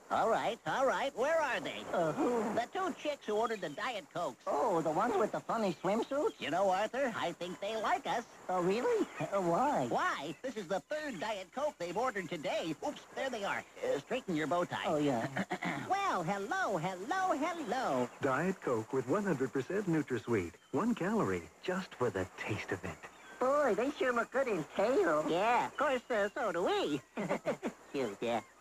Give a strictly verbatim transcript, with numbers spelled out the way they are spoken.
All right, all right. Where are they? Uh, who? The two chicks who ordered the Diet Cokes. Oh, the ones with the funny swimsuits? You know, Arthur, I think they like us. Oh, really? Uh, why? Why? This is the third Diet Coke they've ordered today. Oops, there they are. Uh, straighten your bow tie. Oh, yeah. Well, hello, hello, hello. Diet Coke with one hundred percent NutraSweet. One calorie, just for the taste of it. Boy, they sure look good in tail. Yeah, of course, uh, so do we. Cute, yeah.